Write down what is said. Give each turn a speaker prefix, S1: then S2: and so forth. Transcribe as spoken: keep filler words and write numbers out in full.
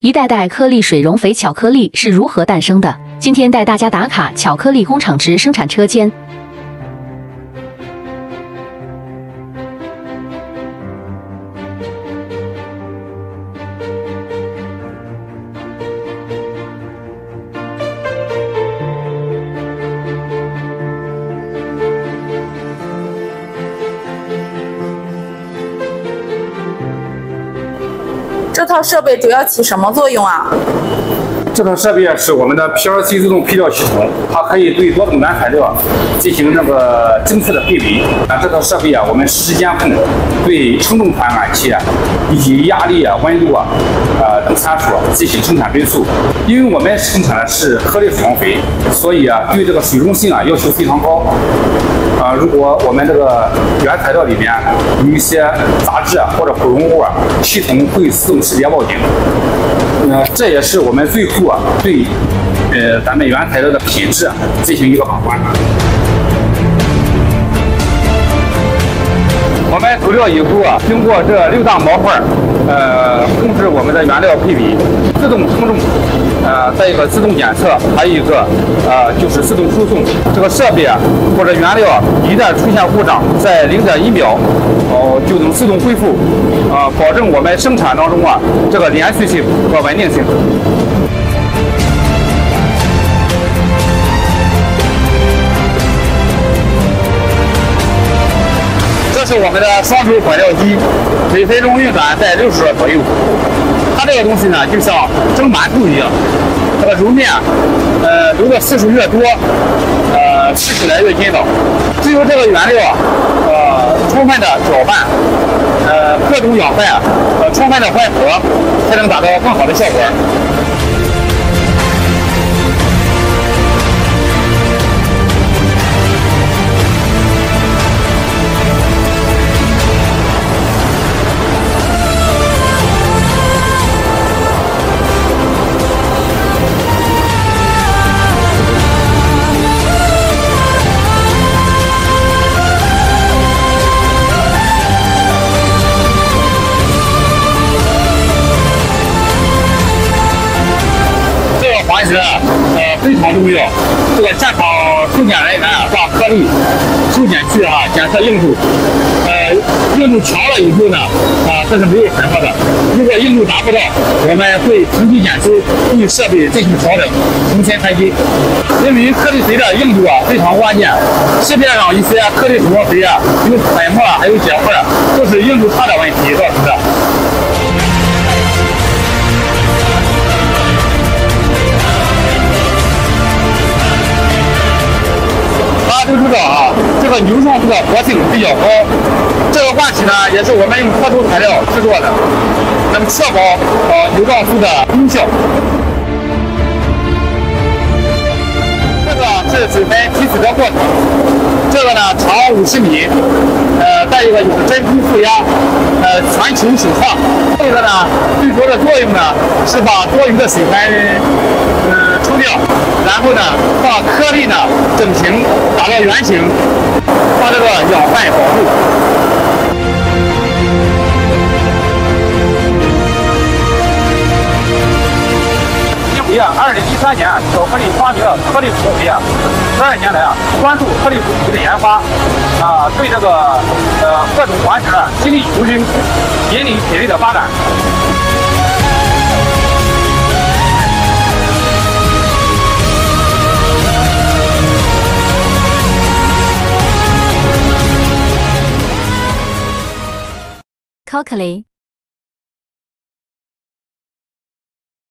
S1: 一袋袋颗粒水溶肥巧克力是如何诞生的？今天带大家打卡巧克力工厂直生产车间。
S2: 这套设备主要起什么作用啊？
S3: 这套设备是我们的 P L C 自动配料系统，它可以对多种原材料进行那个精确的配比。啊，这套设备啊，我们实时监控对称重传感器啊，以及压力啊、温度啊、呃等参数进行生产追溯。因为我们生产的是颗粒水溶肥，所以啊，对这个水溶性啊要求非常高。 啊、呃，如果我们这个原材料里面有一些杂质啊或者不溶物啊，系统会自动识别报警。呃，这也是我们最后啊对呃咱们原材料的品质啊进行一个把关。我们涂料以后啊，经过这六大模块，呃，控制我们的原料配比，自动称重，呃，再一个自动检测，还有一个呃就是自动输送。这个设备啊或者原料一旦出现故障，在零点一秒哦、呃、就能自动恢复，啊、呃，保证我们生产当中啊这个连续性和稳定性。 这是我们的双轴管料机，每分钟运转在六十转左右。它这个东西呢，就像蒸馒头一样，这个揉面，呃，揉的次数越多，呃，吃起来越筋道。只有这个原料，呃，充分的搅拌，呃，各种养分，呃，充分的混合，才能达到更好的效果。 环节呃非常重要，这个现场抽检人员啊抓颗粒，抽检器啊检测硬度，呃硬度强了以后呢啊这是没有审核的，如果硬度达不到，我们会重新检修，对设备进行调整，重新开机。因为颗粒肥的硬度啊非常关键，市面上一些颗粒水溶肥啊有粉末还有结块，都是硬度差的问题造成的。 大家都知道啊，这个牛上这个活性比较高，这个罐体呢也是我们用特殊材料制作的，能确保呃牛撞素的功效。这个是水分提取的过程，这个呢长五十米，呃，再一个就是真空负压，呃，全球首创。这个呢最主要的作用呢是把多余的水分呃抽掉。 然后呢，把颗粒呢整形，打到圆形，把这个养分保护。因为啊，二零一三年巧克力发明了颗粒水溶肥啊，十二年来啊，关注颗粒水溶肥的研发，啊，对这个呃各种环节精益求精，引领品类的发展。
S1: Cocoly